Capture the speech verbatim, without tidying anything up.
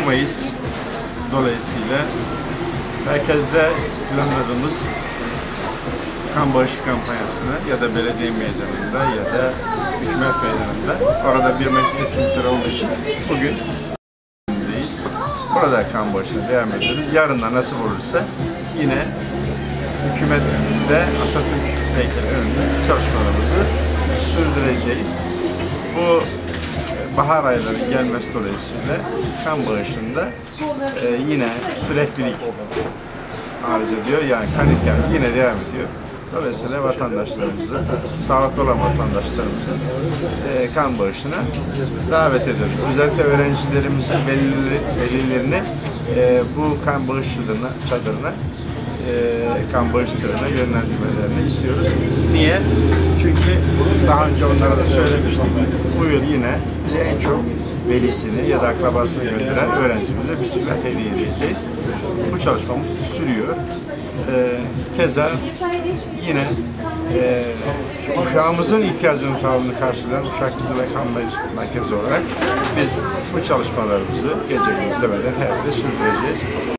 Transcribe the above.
Mayıs dolayısıyla merkezde planladığımız kan bağışı kampanyasını ya da belediye meydanında ya da hükümet meydanında, orada bir meclis etkinlikleri olduğu için bugün buradayız. Burada kan bağışına devam ediyoruz. Yarın da nasip olursa yine hükümet önünde, Atatürk heykeli önünde çalışmalarımızı sürdüreceğiz. Bu bahar ayları gelmesi dolayısıyla kan bağışında e, yine süreklilik arz ediyor. Yani kan ihtiyacı yine devam ediyor. Dolayısıyla vatandaşlarımızı, sağlıklı olan vatandaşlarımızı e, kan bağışına davet ediyoruz. Özellikle öğrencilerimizin velileri, velilerini e, bu kan bağış çadırına, çadırına e, kan bağışlarına yönlendirmelerini istiyoruz. Niye? Çünkü daha önce onlara da söylemiştik. Bu yıl yine bize en çok velisini ya da akrabasını gönderen öğrencimize bisiklet hediye edeceğiz. Bu çalışmamız sürüyor. Ee, keza yine e, uşağımızın ihtiyacının tamamını karşılayan Uşak Kızılay Kan Merkezi olarak biz bu çalışmalarımızı gece gündüz demeden her yerde sürdüreceğiz.